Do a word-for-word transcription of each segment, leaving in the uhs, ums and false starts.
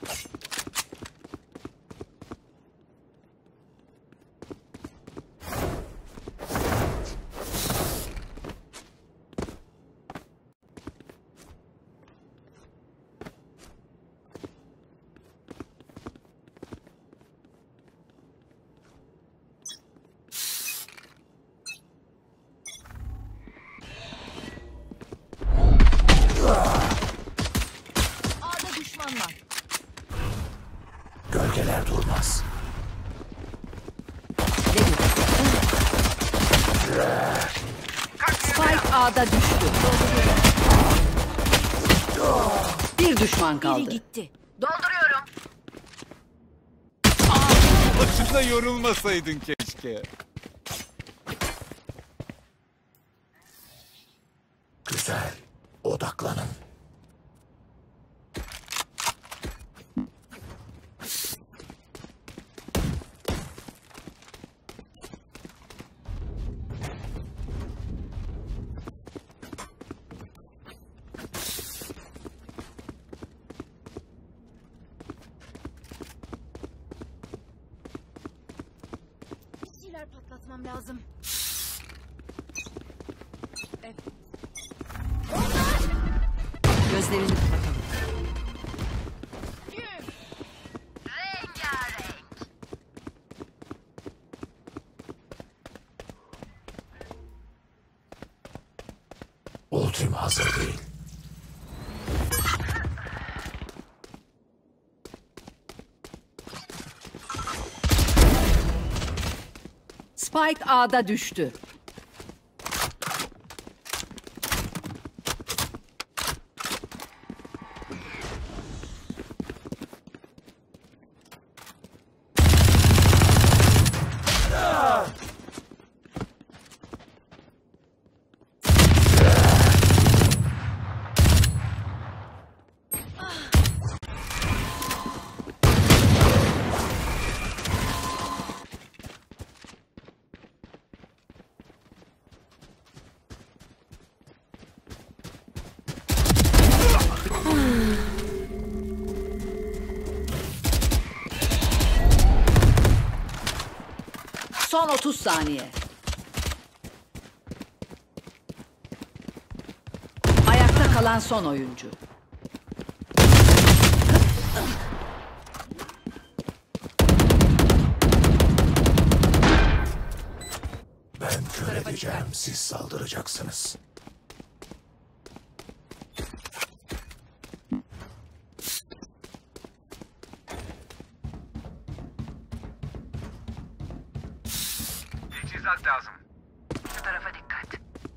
Gölgeler durmaz. Spike A'da düştü. Bir düşman kaldı. Biri gitti. Dolduruyorum. Başında yorulmasaydın keşke. Güzel. Odaklanın. Patlatmam lazım. Evet. Gözlerini kapatalım. Rengarenk. Ultim hazır değil. Spike A'da düştü. Son otuz saniye. Ayakta kalan son oyuncu. Ben kör edeceğim, siz saldıracaksınız. Teçhizat lazım. Şu tarafa dikkat.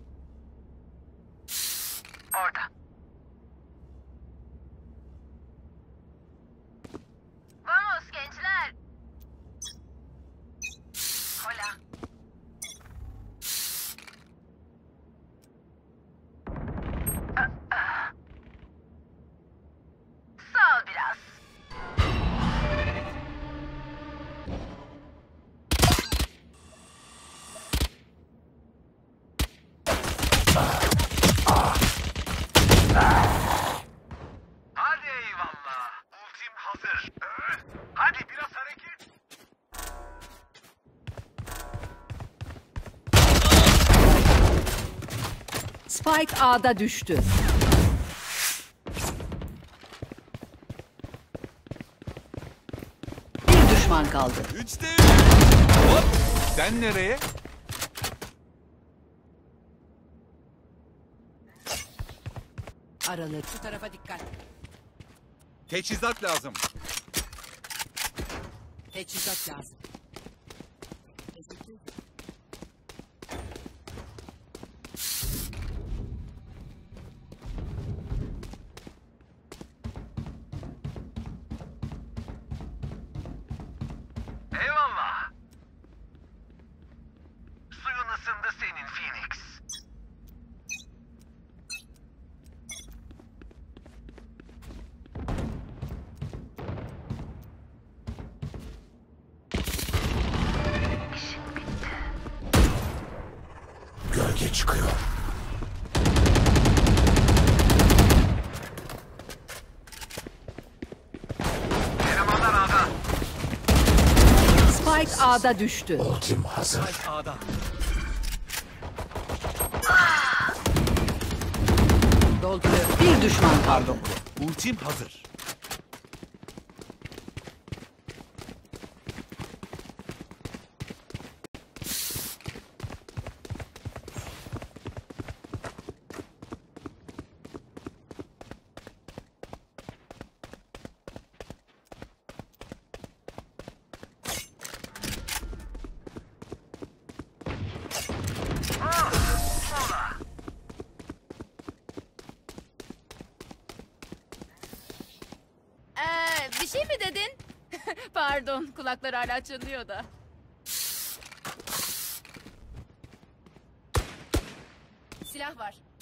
Orada. Vamos gençler. Hola. Ah, ah. Sağ ol biraz. Hadi eyvallah. Ultim hazır. Ee, Hadi biraz hareket. Spike A'da düştü. Bir düşman kaldı. Üçte üç. Hop. Sen nereye? Aralı. Şu tarafa dikkat. Teçhizat lazım. Teçhizat lazım. Eyvallah. Suyun ısındı senin Phoenix. Gölge çıkıyor. Spike A'da düştü. Ultim hazır. A'da. Dolduruyor. Bir düşman kaldı. Ultim hazır. Ee, bir şey mi dedin? Pardon, kulaklar hala çınlıyor da. Silah var.